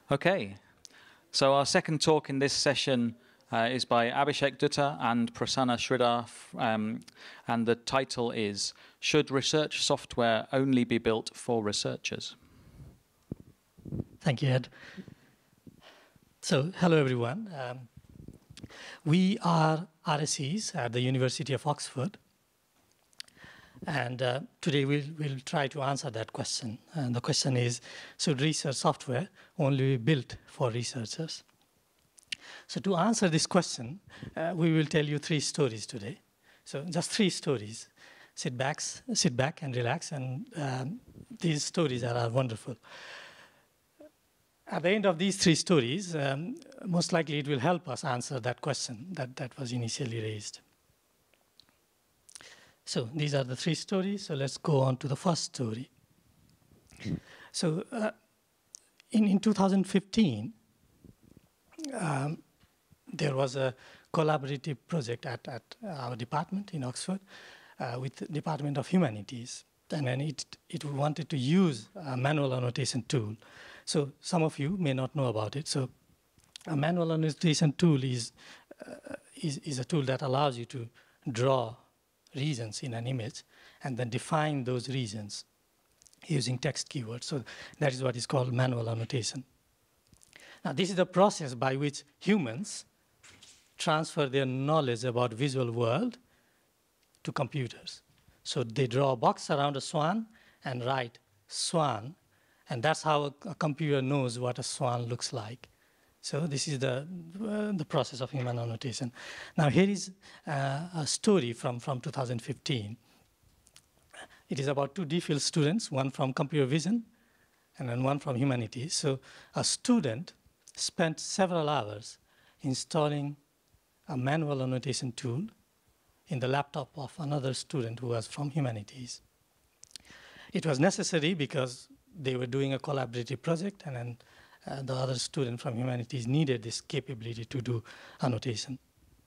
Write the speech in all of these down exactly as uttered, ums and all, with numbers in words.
Okay, so our second talk in this session uh, is by Abhishek Dutta and Prasanna Sridhar, um, and the title is Should Research Software Only Be Built for Researchers? Thank you, Ed. So, hello everyone. Um, we are R S Es at the University of Oxford, and uh, today we'll, we'll try to answer that question. And the question is, should research software only be built for researchers? So to answer this question, uh, we will tell you three stories today. So just three stories. Sit back, sit back and relax, and um, these stories are, are wonderful. At the end of these three stories, um, most likely it will help us answer that question that, that was initially raised. So these are the three stories, so let's go on to the first story. So uh, in, in two thousand fifteen, um, there was a collaborative project at, at our department in Oxford uh, with the Department of Humanities. And then it, it wanted to use a manual annotation tool. So some of you may not know about it. So a manual annotation tool is, uh, is, is a tool that allows you to draw regions in an image and then define those regions using text keywords. So that is what is called manual annotation. Now, this is the process by which humans transfer their knowledge about visual world to computers. So they draw a box around a swan and write swan, and that's how a, a computer knows what a swan looks like. So this is the, uh, the process of human annotation. Now here is uh, a story from, from two thousand fifteen. It is about two DPhil students, one from computer vision and then one from humanities. So a student spent several hours installing a manual annotation tool in the laptop of another student who was from humanities. It was necessary because they were doing a collaborative project, and then uh, the other student from humanities needed this capability to do annotation.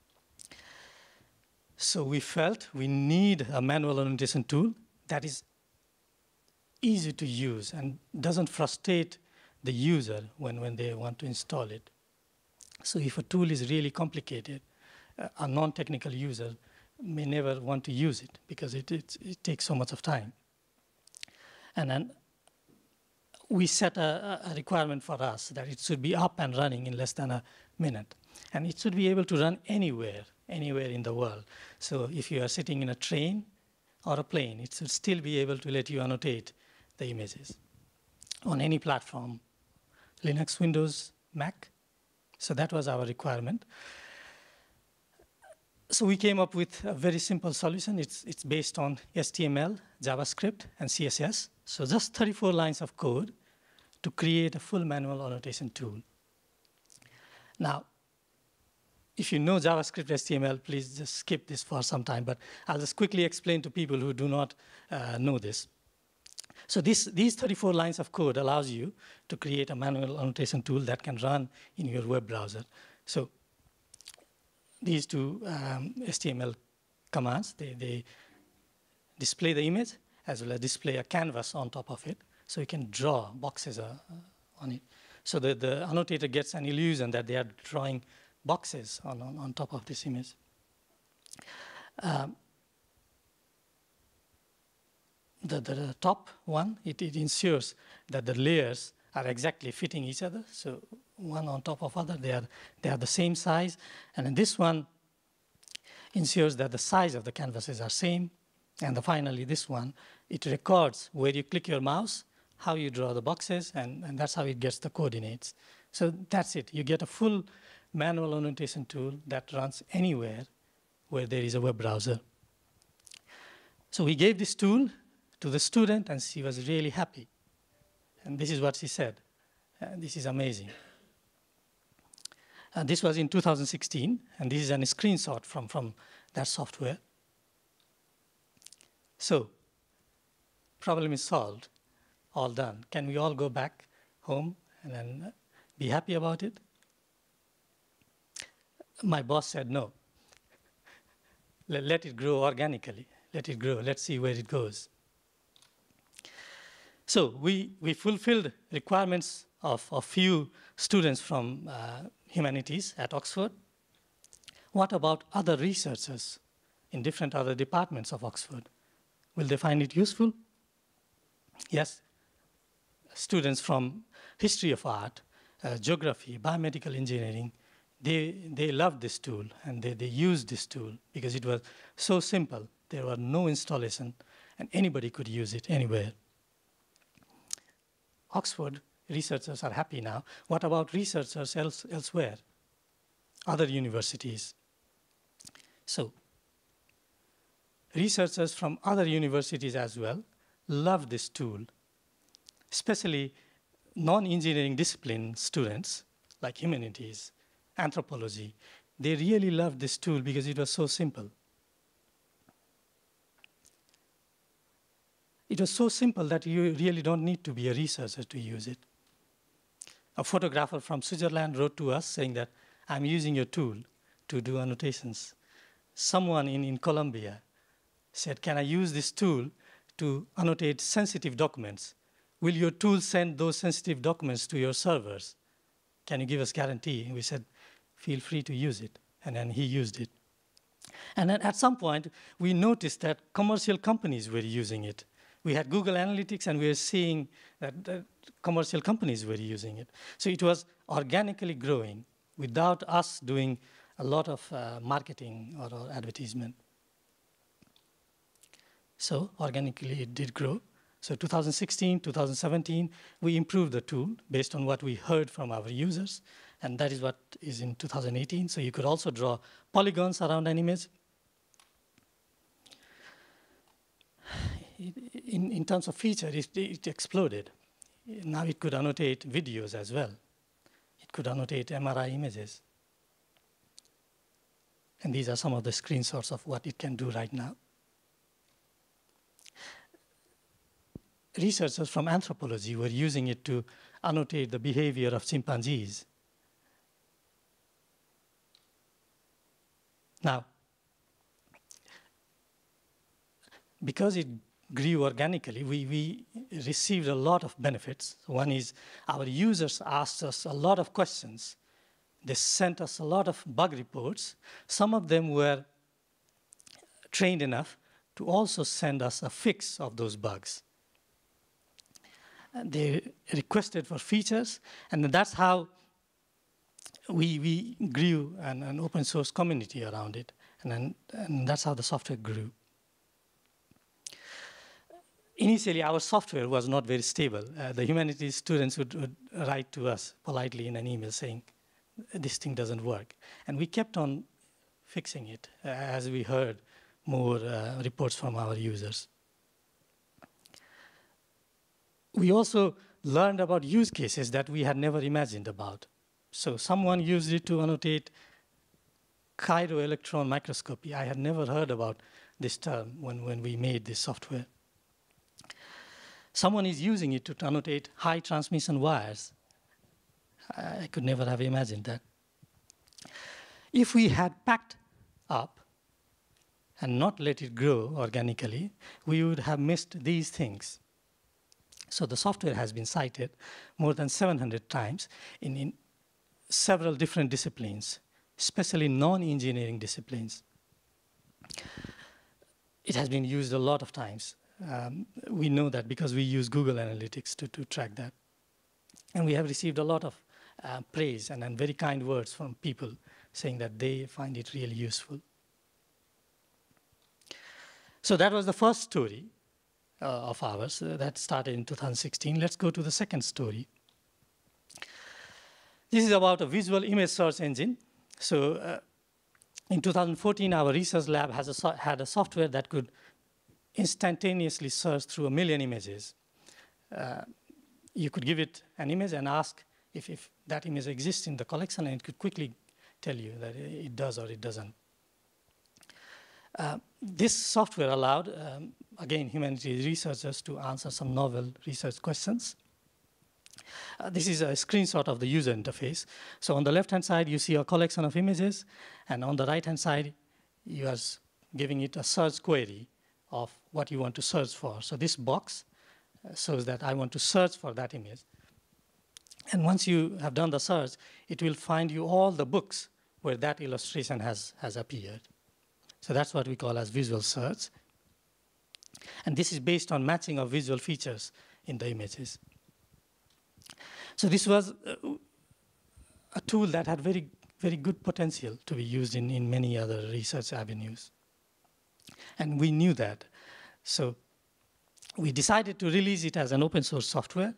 So we felt we need a manual annotation tool that is easy to use and doesn't frustrate the user when, when they want to install it. So if a tool is really complicated, uh, a non-technical user may never want to use it because it, it, it takes so much of time. And then we set a, a requirement for us that it should be up and running in less than a minute. And it should be able to run anywhere, anywhere in the world. So if you are sitting in a train or a plane, it should still be able to let you annotate the images on any platform, Linux, Windows, Mac. So that was our requirement. So we came up with a very simple solution. It's, it's based on H T M L, JavaScript, and C S S. So just thirty-four lines of code to create a full manual annotation tool. Now, if you know JavaScript, H T M L, please just skip this for some time, but I'll just quickly explain to people who do not uh, know this. So this, these thirty-four lines of code allows you to create a manual annotation tool that can run in your web browser. So these two um, H T M L commands, they, they display the image as well as display a canvas on top of it. So you can draw boxes uh, on it. So the, the annotator gets an illusion that they are drawing boxes on, on, on top of this image. Um, the, the, the top one, it, it ensures that the layers are exactly fitting each other. So one on top of other, they are, they are the same size. And then this one ensures that the size of the canvases are same. And the, finally, this one, it records where you click your mouse, how you draw the boxes, and, and that's how it gets the coordinates. So that's it. You get a full manual annotation tool that runs anywhere where there is a web browser. So we gave this tool to the student, and she was really happy. And this is what she said. Uh, this is amazing. Uh, this was in two thousand sixteen, and this is a screenshot from, from that software. So, problem is solved, all done. Can we all go back home and then be happy about it? My boss said no. Let, let it grow organically. Let it grow. Let's see where it goes. So we, we fulfilled requirements of a few students from uh, humanities at Oxford. What about other researchers in different other departments of Oxford? Will they find it useful? Yes. Students from history of art, uh, geography, biomedical engineering, they, they loved this tool, and they, they used this tool because it was so simple. There were no installation, and anybody could use it anywhere. Oxford researchers are happy now. What about researchers else, elsewhere? Other universities. So, researchers from other universities as well love this tool, especially non-engineering discipline students like humanities, anthropology. They really loved this tool because it was so simple. It was so simple that you really don't need to be a researcher to use it. A photographer from Switzerland wrote to us saying that, I'm using your tool to do annotations. Someone in, in Colombia said, can I use this tool to annotate sensitive documents? Will your tool send those sensitive documents to your servers? Can you give us guarantee? And we said, feel free to use it. And then he used it. And then at some point, we noticed that commercial companies were using it. We had Google Analytics, and we were seeing that, that commercial companies were using it. So it was organically growing without us doing a lot of uh, marketing or, or advertisement. So organically, it did grow. So two thousand sixteen, two thousand seventeen, we improved the tool based on what we heard from our users, and that is what is in two thousand eighteen. So you could also draw polygons around an image. In, in terms of feature, it, it exploded. Now it could annotate videos as well. It could annotate M R I images. And these are some of the screenshots of what it can do right now. Researchers from anthropology were using it to annotate the behavior of chimpanzees. Now, because it grew organically, we, we received a lot of benefits. One is our users asked us a lot of questions. They sent us a lot of bug reports. Some of them were trained enough to also send us a fix of those bugs. And they requested for features, and that's how we, we grew an, an open source community around it, and, then, and that's how the software grew. Initially, our software was not very stable. Uh, the humanities students would, would write to us politely in an email saying, this thing doesn't work. And we kept on fixing it uh, as we heard more uh, reports from our users. We also learned about use cases that we had never imagined about. So someone used it to annotate chiroelectron microscopy. I had never heard about this term when, when we made this software. Someone is using it to annotate high transmission wires. I could never have imagined that. If we had packed up and not let it grow organically, we would have missed these things. So the software has been cited more than seven hundred times in, in several different disciplines, especially non-engineering disciplines. It has been used a lot of times. Um, we know that because we use Google Analytics to, to track that. And we have received a lot of uh, praise and, and very kind words from people saying that they find it really useful. So that was the first story uh, of ours uh, that started in two thousand sixteen. Let's go to the second story. This is about a visual image search engine. So uh, in two thousand fourteen, our research lab has a so had a software that could instantaneously search through a million images. Uh, you could give it an image and ask if, if that image exists in the collection, and it could quickly tell you that it does or it doesn't. Uh, this software allowed, um, again, humanities researchers to answer some novel research questions. Uh, this is a screenshot of the user interface. So on the left-hand side, you see a collection of images, and on the right-hand side, you are giving it a search query of what you want to search for. So this box shows that I want to search for that image. And once you have done the search, it will find you all the books where that illustration has, has appeared. So that's what we call as visual search. And this is based on matching of visual features in the images. So this was a tool that had very, very good potential to be used in, in many other research avenues. And we knew that. So we decided to release it as an open source software,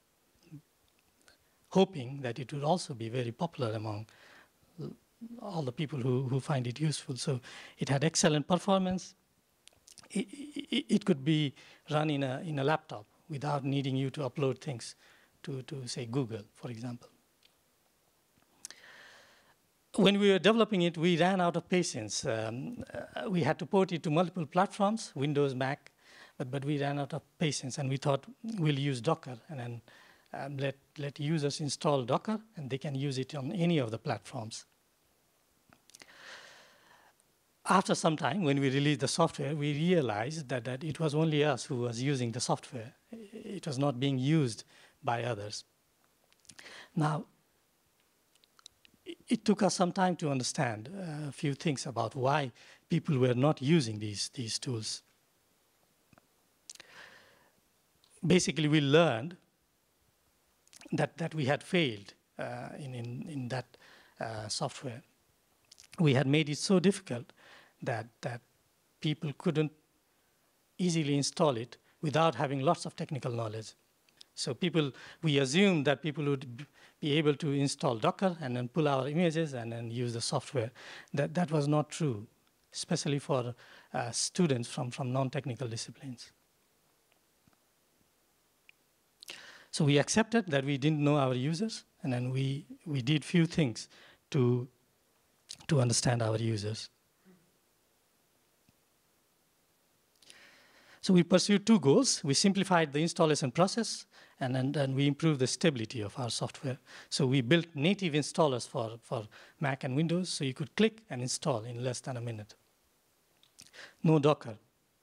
hoping that it would also be very popular among all the people who, who find it useful. So it had excellent performance. It, it, it could be run in a, in a laptop without needing you to upload things to, to, say, Google, for example. When we were developing it, we ran out of patience. Um, uh, we had to port it to multiple platforms, Windows, Mac, but, but we ran out of patience, and we thought we'll use Docker, and then um, let, let users install Docker, and they can use it on any of the platforms. After some time, when we released the software, we realized that, that it was only us who was using the software. It was not being used by others. Now, it took us some time to understand uh, a few things about why people were not using these, these tools. Basically, we learned that, that we had failed uh, in, in, in that uh, software. We had made it so difficult that, that people couldn't easily install it without having lots of technical knowledge. So people, we assumed that people would be able to install Docker and then pull our images and then use the software. That, that was not true, especially for uh, students from, from non-technical disciplines. So we accepted that we didn't know our users, and then we, we did few things to, to understand our users. So we pursued two goals. We simplified the installation process, and then and we improved the stability of our software. So we built native installers for, for Mac and Windows, so you could click and install in less than a minute. No Docker.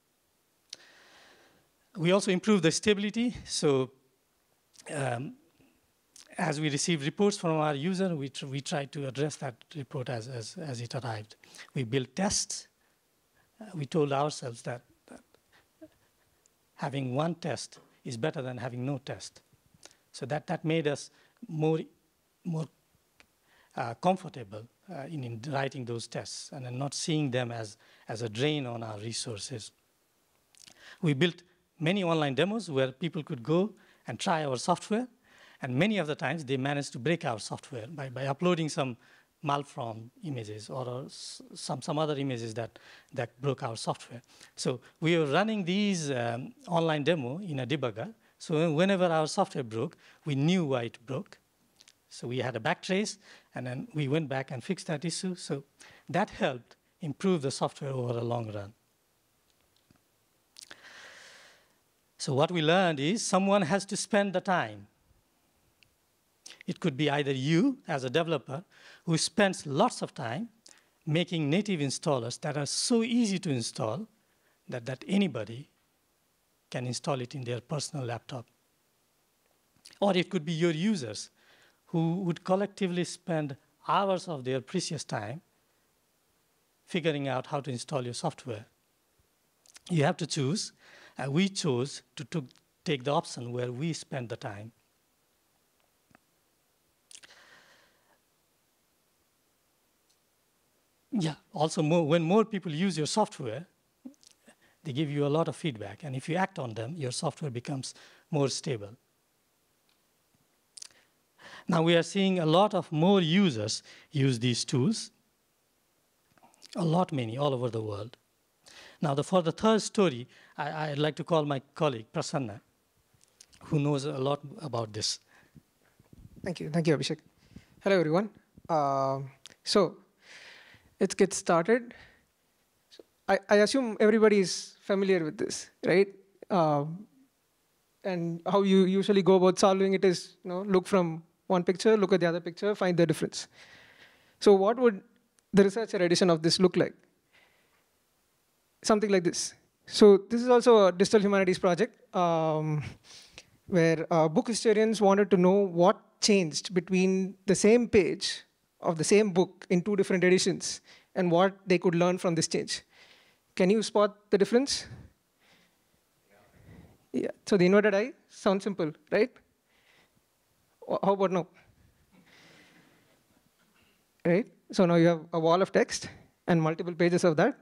We also improved the stability. So um, as we received reports from our user, we, tr we tried to address that report as, as, as it arrived. We built tests. Uh, we told ourselves that having one test is better than having no test. So that, that made us more, more uh, comfortable uh, in, in writing those tests and then not seeing them as, as a drain on our resources. We built many online demos where people could go and try our software, and many of the times they managed to break our software by, by uploading some malformed images or, or some, some other images that, that broke our software. So we were running these um, online demo in a debugger. So whenever our software broke, we knew why it broke. So we had a backtrace, and then we went back and fixed that issue. So that helped improve the software over a long run. So what we learned is someone has to spend the time. It could be either you, as a developer, who spends lots of time making native installers that are so easy to install that, that anybody can install it in their personal laptop. Or it could be your users who would collectively spend hours of their precious time figuring out how to install your software. You have to choose. Uh, we chose to, to take the option where we spend the time. Yeah, also more, when more people use your software, they give you a lot of feedback. And if you act on them, your software becomes more stable. Now we are seeing a lot of more users use these tools, a lot many all over the world. Now the, for the third story, I, I'd like to call my colleague, Prasanna, who knows a lot about this. Thank you. Thank you, Abhishek. Hello, everyone. Uh, so let's get started. So I, I assume everybody is familiar with this, right? Uh, and how you usually go about solving it is, you know, look from one picture, look at the other picture, find the difference. So what would the researcher edition of this look like? Something like this. So this is also a digital humanities project. Um, where uh, book historians wanted to know what changed between the same page of the same book in two different editions and what they could learn from this change. Can you spot the difference? Yeah. Yeah. So the inverted I sounds simple, right? How about now? Right? So now you have a wall of text and multiple pages of that.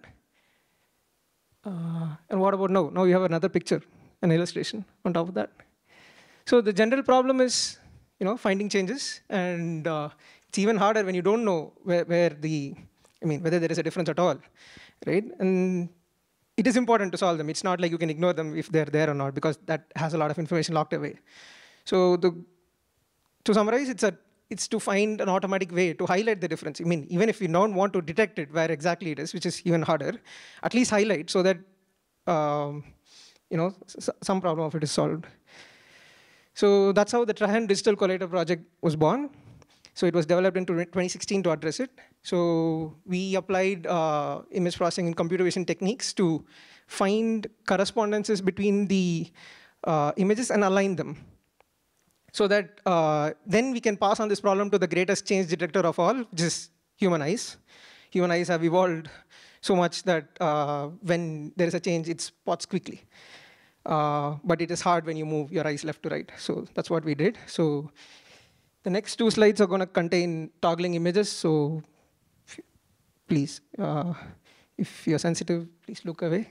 Uh, and what about now? Now you have another picture, an illustration on top of that. So the general problem is, you know, finding changes, and uh, it's even harder when you don't know where, where the, I mean, whether there is a difference at all, right? And it is important to solve them. It's not like you can ignore them if they're there or not, because that has a lot of information locked away. So the, to summarize, it's a it's to find an automatic way to highlight the difference. I mean, even if you don't want to detect it where exactly it is, which is even harder, at least highlight so that um, you know, some problem of it is solved. So that's how the Trahan Digital Collator project was born. So it was developed in twenty sixteen to address it. So we applied uh, image processing and computer vision techniques to find correspondences between the uh, images and align them, so that uh, then we can pass on this problem to the greatest change detector of all, which is human eyes. Human eyes have evolved so much that uh, when there is a change, it spots quickly. Uh, but it is hard when you move your eyes left to right. So that's what we did. So the next two slides are going to contain toggling images. So please, uh, if you're sensitive, please look away.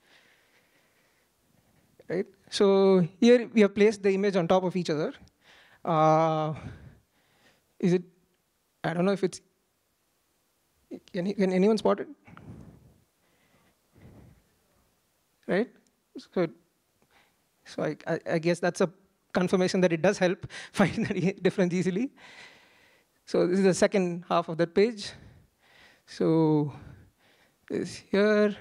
Right? So here we have placed the image on top of each other. Uh, is it, I don't know if it's, can, can anyone spot it? Right? So, so I, I, I guess that's a confirmation that it does help find the difference easily. So this is the second half of that page. So this here,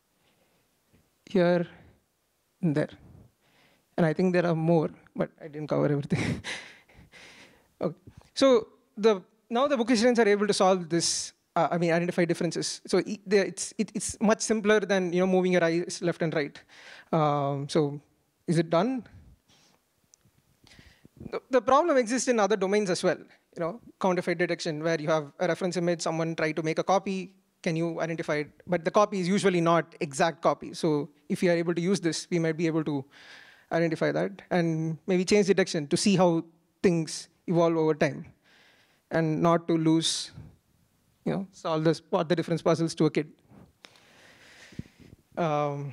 here, and there. And I think there are more, but I didn't cover everything. Okay. So the, now the book historians are able to solve this, uh, I mean, identify differences. So e the, it's, it, it's much simpler than, you know, moving your eyes left and right. Um, so is it done? The, the problem exists in other domains as well. You know, counterfeit detection, where you have a reference image, someone tried to make a copy, can you identify it? But the copy is usually not exact copy. So if you are able to use this, we might be able to identify that, and maybe change detection to see how things evolve over time, and not to lose, you know, solve the spot the difference puzzles to a kid. Um,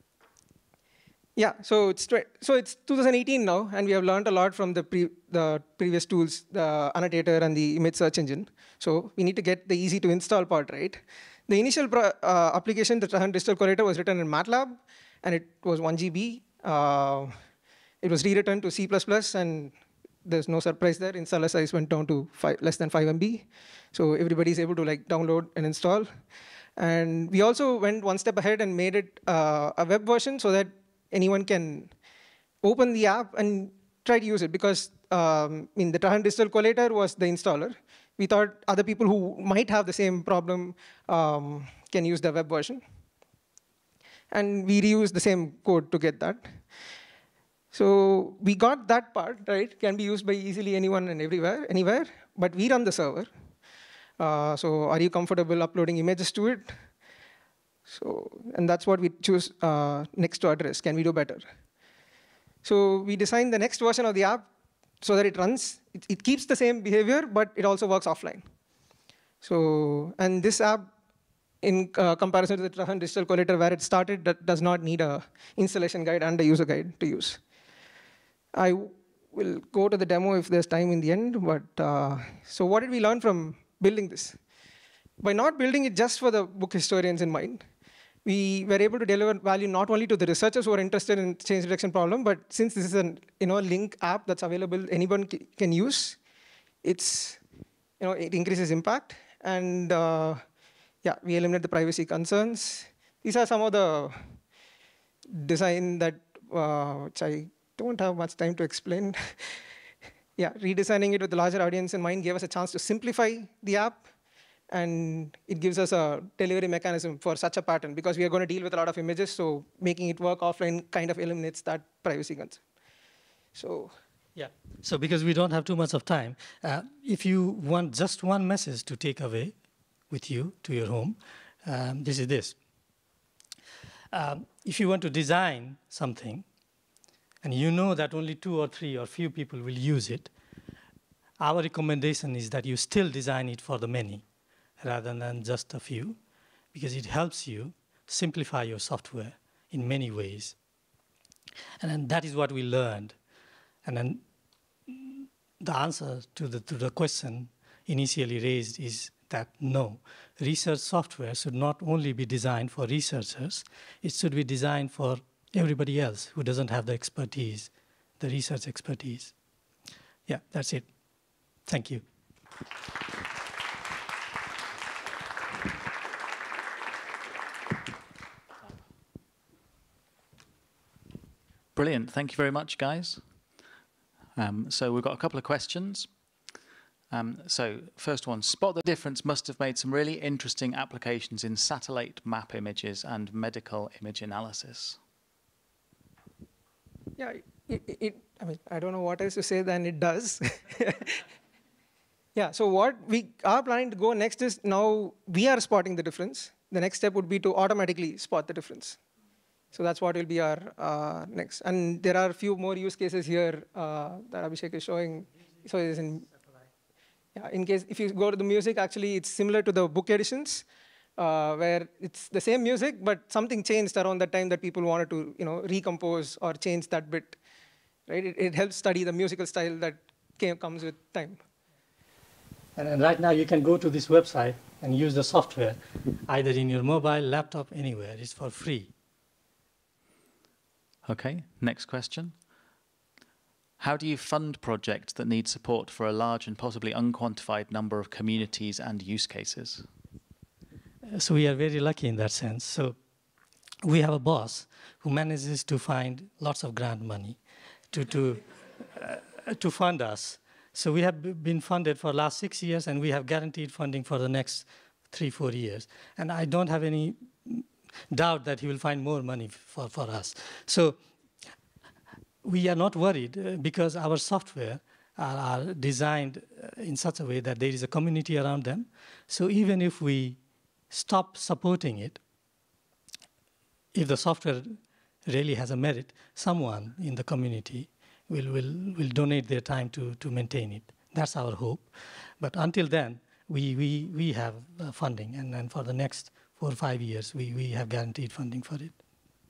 yeah, so it's so it's two thousand eighteen now, and we have learned a lot from the pre the previous tools, the annotator and the image search engine. So we need to get the easy to install part right. The initial pro, uh, application, the Trahan Digital Collator, was written in MATLAB, and it was one G B. Uh, it was rewritten to C plus plus, and there's no surprise there. Installer size went down to five, less than five M B. So everybody is able to like download and install. And we also went one step ahead and made it uh, a web version so that anyone can open the app and try to use it. Because um, in the Trahan Digital Collator was the installer. We thought other people who might have the same problem um, can use the web version. And we reused the same code to get that. So we got that part, right? Can be used by easily anyone and everywhere, anywhere. But we run the server. Uh, so are you comfortable uploading images to it? So, and that's what we choose uh, next to address. Can we do better? So we designed the next version of the app so that it runs. It, it keeps the same behavior, but it also works offline. So, and this app, in uh, comparison to the Trahan Digital Collator, where it started, that does not need a installation guide and a user guide to use. I will go to the demo if there's time in the end. But uh, so what did we learn from building this? By not building it just for the book historians in mind, we were able to deliver value not only to the researchers who are interested in change detection problem, but since this is a you know link app that's available, anyone can use. It's you know it increases impact, and uh, yeah, we eliminate the privacy concerns. These are some of the design that uh, which I don't have much time to explain. Yeah, redesigning it with the larger audience in mind gave us a chance to simplify the app, and it gives us a delivery mechanism for such a pattern, because we are going to deal with a lot of images, so making it work offline kind of eliminates that privacy concern. So yeah. So because we don't have too much of time, uh, if you want just one message to take away with you to your home, um, this is this. Um, if you want to design something, and you know that only two or three or few people will use it, our recommendation is that you still design it for the many rather than just a few, because it helps you simplify your software in many ways. And then that is what we learned. And then the answer to the, to the question initially raised is that no, research software should not only be designed for researchers, it should be designed for everybody else who doesn't have the expertise, the research expertise. Yeah, that's it. Thank you. Brilliant. Thank you very much, guys. Um, so we've got a couple of questions. Um, so first one, Spot the Difference must have made some really interesting applications in satellite map images and medical image analysis. yeah, it, it, it, I mean, I don't know what else to say than it does. Yeah, so what we are planning to go next is now we are spotting the difference. The next step would be to automatically spot the difference. So that's what will be our uh, next. And there are a few more use cases here uh, that Abhishek is showing. So it is in, yeah, in case if you go to the music, actually it's similar to the book editions, uh, where it's the same music, but something changed around that time that people wanted to, you know, recompose or change that bit. Right? It, it helps study the musical style that came, comes with time. And, and right now you can go to this website and use the software, either in your mobile, laptop, anywhere. It's for free. Okay, next question. How do you fund projects that need support for a large and possibly unquantified number of communities and use cases? So we are very lucky in that sense. So we have a boss who manages to find lots of grant money to, to, uh, to fund us. So we have been funded for the last six years, and we have guaranteed funding for the next three, four years. And I don't have any doubt that he will find more money for, for us. So we are not worried uh, because our software are, are designed uh, in such a way that there is a community around them. So even if we stop supporting it, if the software really has a merit, someone in the community will, will, will donate their time to, to maintain it. That's our hope. But until then, we, we, we have uh, funding, and then for the next four or five years, we, we have guaranteed funding for it.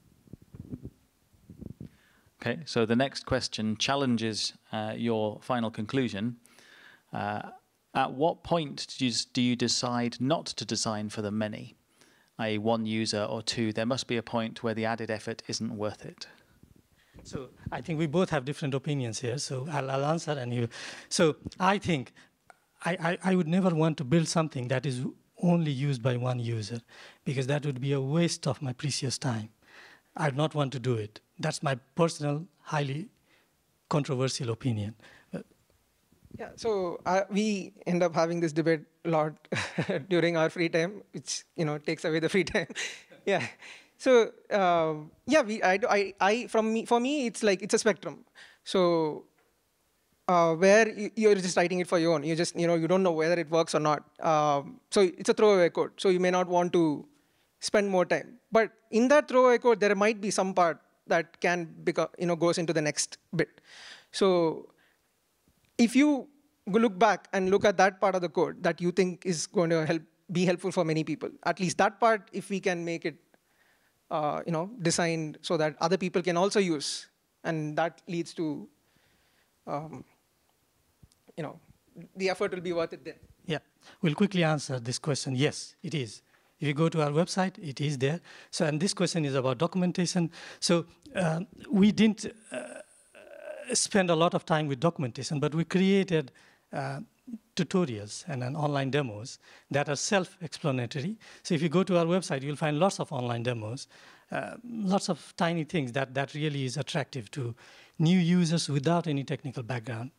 Okay, so the next question challenges uh, your final conclusion. Uh, at what point do you, do you decide not to design for the many, that is one user or two? There must be a point where the added effort isn't worth it. So I think we both have different opinions here, so I'll, I'll answer. And you. So I think I, I, I would never want to build something that is only used by one user, because that would be a waste of my precious time. I'd not want to do it. That's my personal, highly controversial opinion. But yeah, so uh, we end up having this debate a lot during our free time, which, you know, takes away the free time. Yeah. So um, yeah, we I, I I from me for me it's like it's a spectrum. So uh, where you, you're just writing it for your own, you just you know you don't know whether it works or not. Um, so it's a throwaway code. So you may not want to spend more time. But in that throwaway code, there might be some part that can become you know goes into the next bit. So if you look back and look at that part of the code that you think is going to help be helpful for many people, at least that part, if we can make it Uh, you know, designed so that other people can also use, and that leads to, um, you know, the effort will be worth it then. yeah, we'll quickly answer this question. Yes, it is. If you go to our website, it is there. So, and this question is about documentation. So uh, we didn't uh, spend a lot of time with documentation, but we created uh, tutorials and then online demos that are self-explanatory. So if you go to our website, you'll find lots of online demos, uh, lots of tiny things that, that really is attractive to new users without any technical background.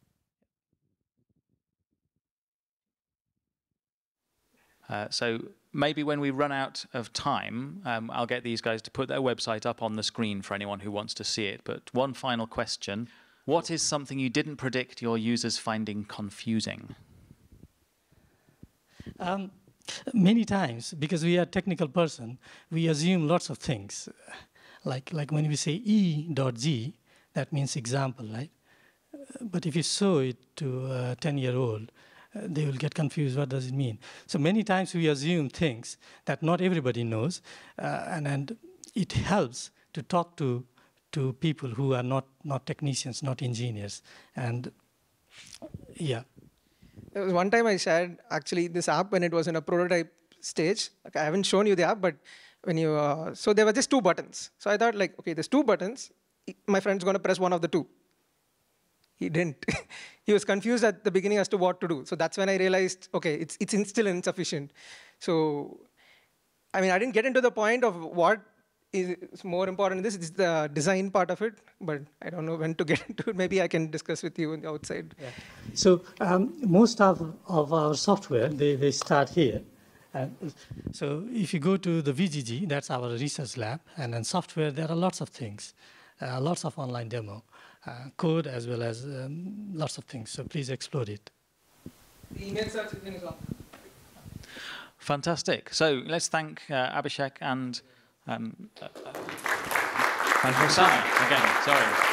Uh, so maybe when we run out of time, um, I'll get these guys to put their website up on the screen for anyone who wants to see it. But one final question. What is something you didn't predict your users finding confusing? Um, many times, because we are a technical person, we assume lots of things. Like, like when we say E dot G, that means example, right? But if you show it to a ten-year-old, uh, they will get confused, what does it mean? So many times we assume things that not everybody knows, uh, and, and it helps to talk to, to people who are not, not technicians, not engineers. And yeah. There was one time I shared actually this app when it was in a prototype stage. Like, I haven't shown you the app, but when you, uh, so there were just two buttons. So I thought like, okay, there's two buttons. My friend's going to press one of the two. He didn't. He was confused at the beginning as to what to do. So that's when I realized, okay, it's, it's in still insufficient. So, I mean, I didn't get into the point of what is more important. This is the design part of it, but I don't know when to get into it. Maybe I can discuss with you on the outside. Yeah. So um, most of, of our software, they, they start here. And so if you go to the V G G, that's our research lab, and in software, there are lots of things, uh, lots of online demo. Uh, code as well as um, lots of things. So please explore it. The email search engine is on. Fantastic. So let's thank uh, Abhishek and, um, uh, and Prasanna again. Sorry.